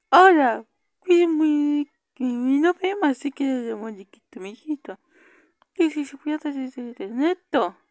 Hola, mi nombre es así que de muñequito, mijito. ¿Qué si se puede hacer neto?